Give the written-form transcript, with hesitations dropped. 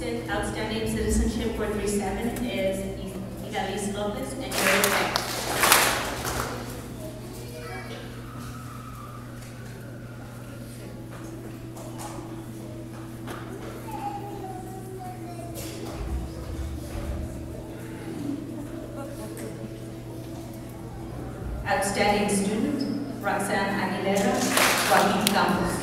Outstanding Citizenship 437 is Idalis Lopez and Jerry Beck. Outstanding Student, Roxanne Aguilera, Joaquin Campos.